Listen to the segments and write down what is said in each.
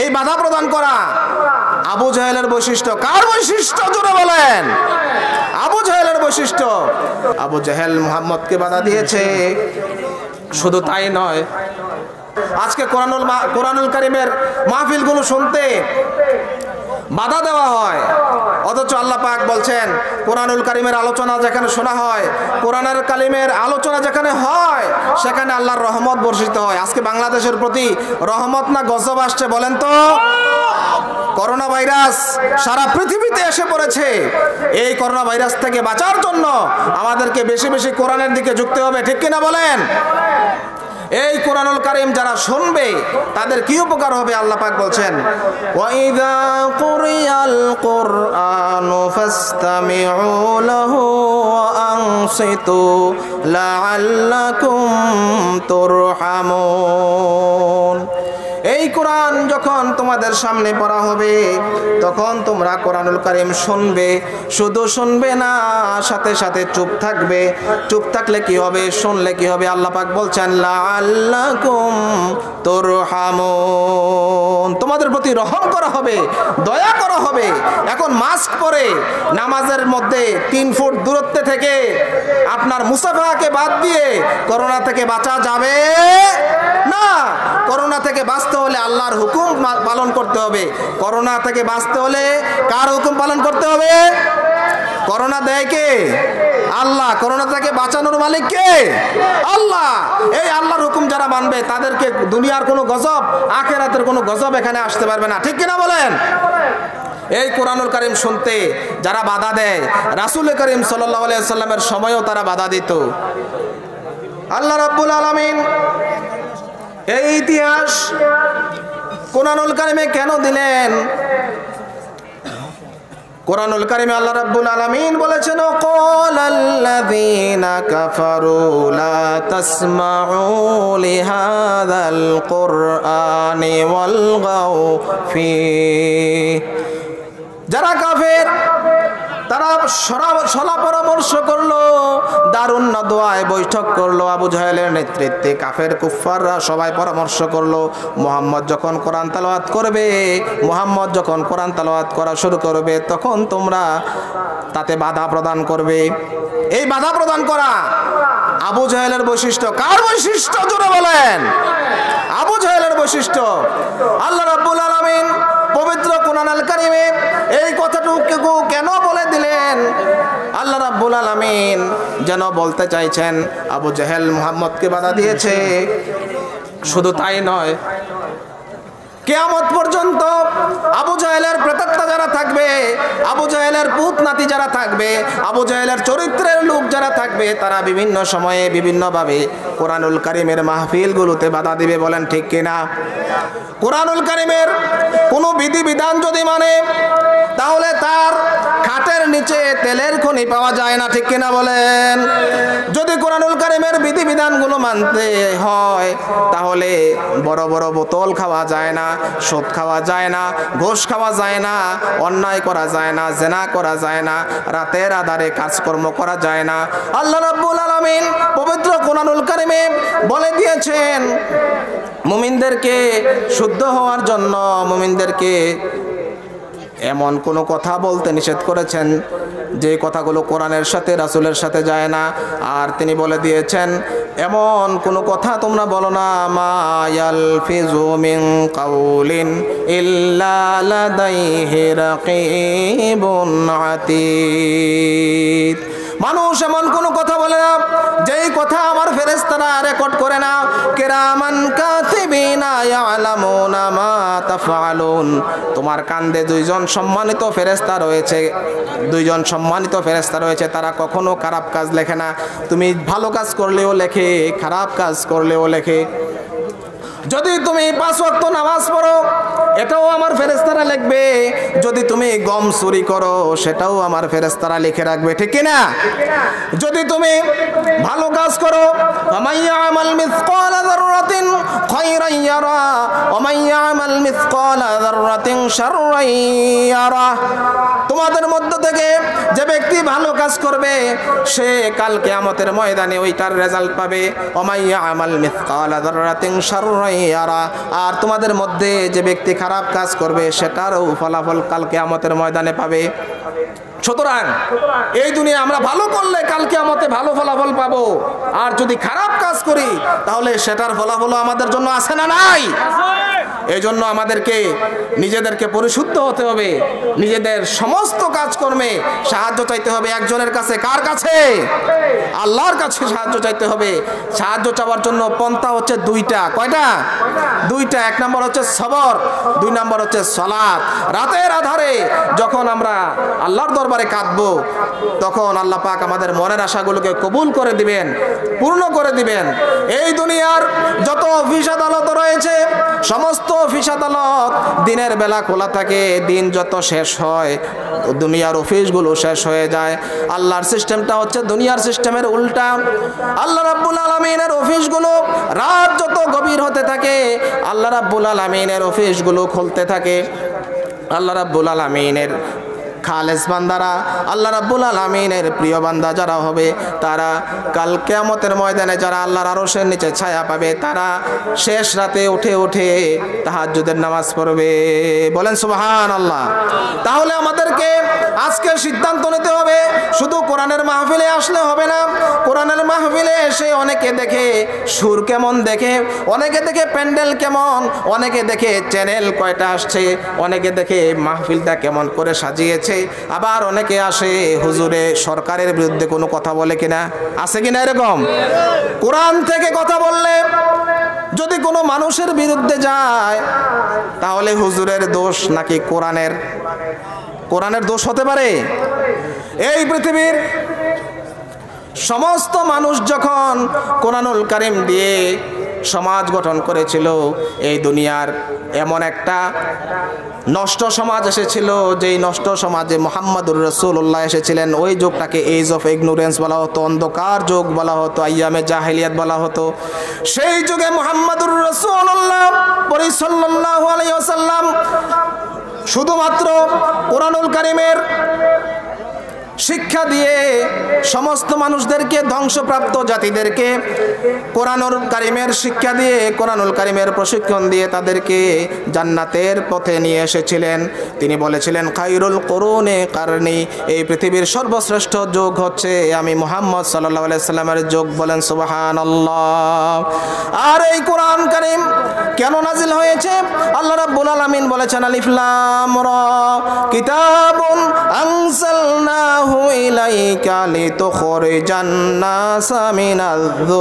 এই বাধা প্রদান করা আবু জাহেলের বৈশিষ্ট্য। কার বৈশিষ্ট্য জোরে বলেন? আবু জাহেলের বৈশিষ্ট্য। আবু জাহেল মুহাম্মদকে বাধা দিয়েছে। শুধু তাই নয়, আজকে কোরআনুল কারীমের মাহফিলগুলো শুনতে বাধা দেওয়া হয়, অথচ আল্লাহ পাক বলছেন কোরআনুল কারীমের আলোচনা যেখানে শোনা হয়, কোরআনুল কারীমের আলোচনা যেখানে হয়, সেখানে আল্লাহর রহমত বর্ষিত হয়। আজকে বাংলাদেশের প্রতি রহমত না গজব আসছে বলেন তো? করোনা ভাইরাস সারা পৃথিবীতে এসে পড়েছে। এই করোনা ভাইরাস থেকে বাঁচার জন্য আমাদেরকে বেশি বেশি কোরআনের দিকে ঝুঁকতে হবে, ঠিক কিনা বলেন? এই কোরআনুল কারীম যারা শুনবে তাদের কি উপকার হবে? আল্লাহ পাক বলছেন, ওয়াইদা কুরিয়াল কুরআনু ফাসতামিউ লাহু ওয়া আনসিতু লাআল্লাকুম তুরহামুন। এই কোরআন যখন তোমাদের সামনে পড়া হবে তখন তোমরা কোরআনুল কারীম শুনবে, শুধু শুনবে না, সাথে সাথে চুপ থাকবে। চুপ থাকলে কি হবে? শুনলে কি হবে? আল্লাহ পাক বলছেন লাআল্লাকুম তুরহামুন, তোমাদের প্রতি রহম করা হবে, দয়া করা হবে। এখন মাস্ক পরে নামাজের মধ্যে 3 ফুট দূরত্বে থেকে আপনার মুসাফাকে বাদ দিয়ে করোনা থেকে বাঁচা যাবে না। করোনা থেকে বাঁচতে হলে আল্লাহর হুকুম পালন করতে হবে। করোনা থেকে বাঁচতে হলে কার হুকুম পালন করতে হবে? করোনা দেয় কে? আল্লাহ। করোনা থেকে বাঁচানোর মালিক কে? আল্লাহ। এই আল্লাহর হুকুম যারা মানবে তাদেরকে দুনিয়ার কোনো গজব, আখিরাতের কোনো গজব এখানে আসতে পারবে না, ঠিক কিনা বলেন? এই কোরআনুল কারীম শুনতে যারা বাধা দেয়, রাসূল করিম সাল্লাল্লাহু আলাইহি ওয়াসাল্লামের সময়ও তারা বাধা দিত। আল্লাহ রাব্বুল আলামিন এই ইতিহাস কোরআনুল কারীমে কেন দিলেন? কোরআনুল কারীমে আল্লাহ রাব্বুল আলামিন বলেছেন, ক্বালাল্লাযীনা কাফারু লা তাসমাউ লিহাযাল কুরআনি ওয়ালগাউ ফি। যারা কাফের তারা সলা পরামর্শ করলো, দারুন নাদওয়ায় বৈঠক করলো। আবু জাহেলের নেতৃত্বে কাফের কুফফাররা সবাই পরামর্শ করলো, মুহাম্মদ যখন কোরআন তেলাওয়াত করবে, মুহাম্মদ যখন কোরআন তেলাওয়াত করা শুরু করবে তখন তোমরা তাতে বাধা প্রদান করবে। এই বাধা প্রদান করা আবু জাহেলের বৈশিষ্ট্য। কার বৈশিষ্ট্য জোরে বলেন? আবু জাহেলের বৈশিষ্ট্য। আল্লাহ রাব্বুল আলামিন পবিত্র কোরআনুল কারীমে এই কথাটুকু কেন বলে দিলেন? আল্লাহ রাব্বুল আলামিন যেন বলতে চাইছেন আবু জাহেল মুহাম্মদকে বাধা দিয়েছে। শুধু তাই নয়, কিয়ামত পর্যন্ত আবু জাহেলের প্রেতাত্মা যারা থাকবে, আবু জাহেলের পুত নাতি যারা থাকবে, আবু জাহেলের চরিত্রের লোক যারা থাকবে, তারা বিভিন্ন সময়ে বিভিন্নভাবে কোরআনুল কারীমের মাহফিলগুলোতে বাধা দিবে, বলেন ঠিক কিনা? কোরআনুল কারীমের কোনো বিধিবিধান যদি মানে তাহলে তার খাটের নিচে তেলের খনি পাওয়া যায় না, ঠিক কিনা বলেন? যদি কোরআনুল কারীমের বিধিবিধানগুলো মানতে হয় তাহলে বড় বড় বোতল খাওয়া যায় না, সুদ খাওয়া যায় না, ঘুষ খাওয়া যায় না, অন্যায় করা যায় না, জিনা করা যায় না, রাতের আধারে কাজকর্ম করা যায় না। আল্লাহ রাব্বুল আলামিন পবিত্র কোরআনুল কারীমে বলে দিয়েছেন মুমিনদেরকে শুদ্ধ হওয়ার জন্য, মুমিনদেরকে এমন কোনো কথা বলতে নিষেধ করেছেন যে কথাগুলো কোরআনের সাথে রাসূলের সাথে যায় না। আর তিনি বলে দিয়েছেন এমন কোনো কথা তোমরা বলো না, মা ইয়ালফিজু মিন কাউলিন ইল্লা লাদাইহি রাকীবুন আতীদ। মানুষ এমন কোনো কথা বলে না যেই কথা আমার ফেরেশতারা রেকর্ড করে না। কিরামান কাতিবিনা ইয়ালামুনা মা তাফআলুন। তোমার কাঁধে দুইজন সম্মানিত ফেরেশতা রয়েছে, দুইজন সম্মানিত ফেরেশতা রয়েছে, তারা কখনো খারাপ কাজ লেখে না। তুমি ভালো কাজ করলেও লেখে, খারাপ কাজ করলেও লেখে। যদি তুমি 5 ওয়াক্ত নামাজ পড়ো এটাও আমার ফেরেশতারা লিখবে। যদি তুমি গম চুরি করো সেটাও আমার ফেরেশতারা লিখে রাখবে, ঠিক কি না? যদি তুমি ভালো কাজ করো, আমাল মিসকালা যাররাতিন খায়রান ইয়ারা ওয়া মান ইয়ামাল মিসকালা যাররাতিন শাররান ইয়ারা। তোমাদের মধ্য থেকে যে ব্যক্তি ভালো কাজ করবে সে কাল কিয়ামতের ময়দানে ওইটার রেজাল্ট পাবে, ওয়া মান ইয়ামাল মিসকালা যাররাতিন শাররান ইয়ারা। আর তোমাদের মধ্যে যে ব্যক্তি খারাপ কাজ করবে সেটারও ফলাফল কাল কিয়ামতের ময়দানে পাবে। সুতরাং এই দুনিয়া আমরা ভালো করলে কাল কিয়ামতে ভালো ফলাফল পাবো, আর যদি খারাপ কাজ করি তাহলে সেটার ফলাফল আমাদের জন্য আছে না নাই? এই জন্য আমাদেরকে নিজেদেরকে পরিশুদ্ধ হতে হবে, নিজেদের সমস্ত কাজকর্মে সাহায্য চাইতে হবে একজনের কাছে। কার কাছে? আল্লাহর কাছে সাহায্য চাইতে হবে। সাহায্য চাওয়ার জন্য পন্থা হচ্ছে দুইটা। কয়টা? দুইটা। এক নম্বর হচ্ছে সবর, দুই নম্বর হচ্ছে সালাত। রাতের আধারে যখন আমরা আল্লাহর দরবারে কাঁদবো তখন আল্লাহ পাক আমাদের মনের আশাগুলোকে কবুল করে দিবেন, পূর্ণ করে দিবেন। এই দুনিয়ার যত অফিস আদালত রয়েছে সমস্ত অফিস আদালত দিনের বেলা খোলা থাকে, দিন যত শেষ হয় দুনিয়ার অফিসগুলো শেষ হয়ে যায়। আল্লাহর সিস্টেমটা হচ্ছে দুনিয়ার সিস্টেমের উল্টা। আল্লাহ রাব্বুল আলামিনের অফিসগুলো রাত যত গভীর হতে থাকে আল্লাহ রাব্বুল আলামিনের অফিসগুলো খুলতে থাকে। আল্লাহ রাব্বুল আলামিনের খালেস বান্দারা, আল্লাহ রাব্বুল আলামিনের প্রিয় বান্দা যারা হবে তারা কাল কিয়ামতের ময়দানে যারা আল্লাহর আরশের নিচে ছায়া পাবে তারা শেষ রাতে উঠে উঠে তাহাজ্জুদের নামাজ পড়বে। বলেন সুবহানাল্লাহ। তাহলে আমাদেরকে আজকে সিদ্ধান্ত নিতে হবে, শুধু কোরআনের মাহফিলে আসলে হবে না। কোরআনের মাহফিলে এসে অনেকে দেখে সুর কেমন দেখে, অনেকে দেখে প্যান্ডেল কেমন, অনেকে দেখে চ্যানেল কয়টা আসছে, অনেকে দেখে মাহফিলটা কেমন করে সাজিয়েছে, আবার অনেকে আসে হুজুরে সরকারের বিরুদ্ধে কোনো কথা বলে কিনা, আছে কিনা এরকম? কোরআন থেকে কথা বললে যদি কোনো মানুষের বিরুদ্ধে যায় তাহলে হুজুরের দোষ নাকি কোরআনের? কোরআনের দোষ হতে পারে? এই পৃথিবীর সমস্ত মানুষ যখন কোরআনুল কারীম দিয়ে সমাজ গঠন করেছিল, এই দুনিয়ার এমন একটা নষ্ট সমাজ এসেছিল যেই নষ্ট সমাজে মুহাম্মদুর রাসূলুল্লাহ এসেছিলেন। ওই যুগটাকে এজ অফ ইগনোরেন্স বলা হতো, অন্ধকার যুগ বলা হতো, আইয়ামে জাহেলিয়াত বলা হতো। সেই যুগে মুহাম্মদুর রাসূলুল্লাহ সাল্লাল্লাহু আলাইহি ওয়াসাল্লাম শুধুমাত্র কোরআনুল কারীমের শিক্ষা দিয়ে সমস্ত মানুষদেরকে, ধ্বংসপ্রাপ্ত জাতিদেরকে কোরআনুল কারীমের শিক্ষা দিয়ে, কোরআনুল কারীমের প্রশিক্ষণ দিয়ে তাদেরকে জান্নাতের পথে নিয়ে এসেছিলেন। তিনি বলেছিলেন খায়রুল কুরুনি কারনি, এই পৃথিবীর সর্বশ্রেষ্ঠ যুগ হচ্ছে আমি মুহাম্মদ সাল্লাল্লাহু আলাইহি সাল্লামের যুগ। বলেন সুবহানাল্লাহ। আর এই কোরআন কারীম কেন নাজিল হয়েছে? আল্লাহ রাব্বুল আলামিন বলেছেন আলিফ লাম রা কিতাবুন আনজালনাহু ইলাইকা লিতুখরিজান নাসা মিনাজ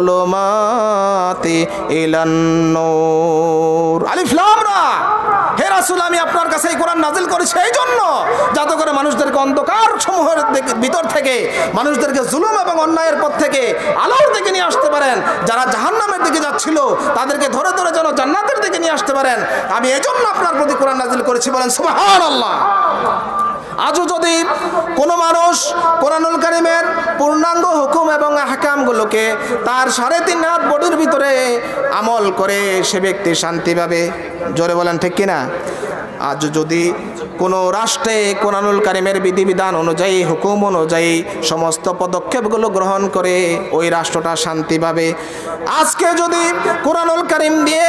যুলুমাতি ইলান নূর। আলিফ লাম রা, হে রাসূল আমি আপনার কাছে এই কোরআন নাজিল করেছি এই জন্য যাতে করে মানুষদেরকে অন্ধকার সমূহের ভিতর থেকে, মানুষদেরকে জুলুম এবং অন্যায়ের পথ থেকে আলোর দিকে নিয়ে আসতে পারেন। যারা জাহান্নামের দিকে যাচ্ছিল তাদেরকে ধরে ধরে যেন জান্নাতের দিকে নিয়ে আসতে পারেন, আমি এই জন্য আপনার প্রতি কোরআন নাজিল করেছি। বলেন সুবহানাল্লাহ। আজও যদি কোনো মানুষ কোরআনুল কারীমের পূর্ণাঙ্গ হুকুম এবং আহকামগুলোকে তার 3.5 হাত বডির ভিতরে আমল করে সে ব্যক্তি শান্তি পাবে। জোরে বলেন ঠিক কিনা? আজ যদি কোনো রাষ্ট্রে কোরআনুল কারীমের বিধিবিধান অনুযায়ী, হুকুম অনুযায়ী সমস্ত পদক্ষেপগুলো গ্রহণ করে ওই রাষ্ট্রটা শান্তি পাবে। আজকে যদি কোরআনুল কারীম দিয়ে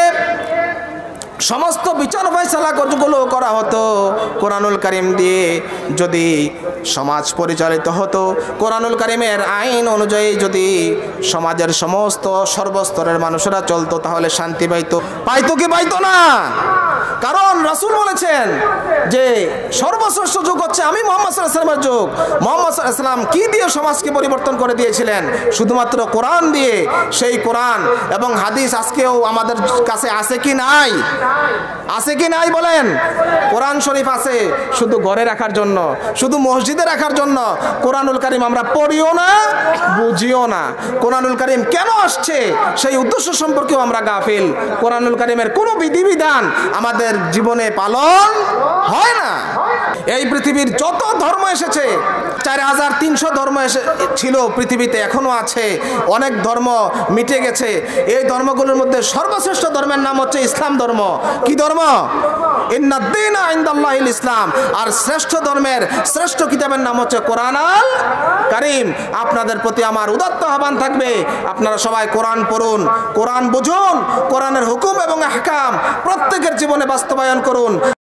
সমস্ত বিচার ফয়সালাগুলো করা হতো, কোরআনুল কারীম দিয়ে যদি সমাজ পরিচালিত হতো, কোরআনুল কারীমের আইন অনুযায়ী যদি সমাজের সমস্ত সর্বস্তরের মানুষেরা চলতো তাহলে শান্তি পাইতো। পাইতো কি পাইতো না? কারণ রাসূল বলেছেন যে সর্বশ্রেষ্ঠ যুগ হচ্ছে আমি মুহাম্মদ সাল্লাল্লাহু আলাইহি ওয়াসাল্লামের যুগ। মুহাম্মদ সাল্লাল্লাহু আলাইহি ওয়াসাল্লাম কি দিয়ে সমাজকে পরিবর্তন করে দিয়েছিলেন? শুধুমাত্র কোরআন দিয়ে। সেই কোরআন এবং হাদিস আজকেও আমাদের কাছে আছে কি নাই? আছে কি নাই বলেন? কোরআন শরীফ আছে শুধু ঘরে রাখার জন্য, শুধু মসজিদে রাখার জন্য। কোরআনুল কারীম আমরা পড়িও না, বুঝিও না। কোরআনুল কারীম কেন আসছে সেই উদ্দেশ্য সম্পর্কেও আমরা গাফিল। কোরআনুল কারীমের কোনো বিধিবিধান আমাদের জীবনে পালন হয় না। এই পৃথিবীর যত ধর্ম এসেছে, 4300 ধর্ম ছিল পৃথিবীতে, এখনো আছে। অনেক ধর্ম মিটে গেছে। এই ধর্মগুলোর মধ্যে সর্বশ্রেষ্ঠ ধর্মের নাম হচ্ছে ইসলাম ধর্ম। কি ধর্ম? ইন্নাদ-দীনা ইনদাল্লাহিল ইসলাম। আর শ্রেষ্ঠ ধর্মের শ্রেষ্ঠ কিতাবের নাম হচ্ছে কোরআন আল কারীম। আপনাদের প্রতি আমার উদাত্ত আহ্বান থাকবে, আপনারা সবাই কোরআন পড়ুন, কোরআন বুঝুন, কোরআনের হুকুম এবং আহকাম প্রত্যেকের জীবনে বাস্তবায়ন করুন।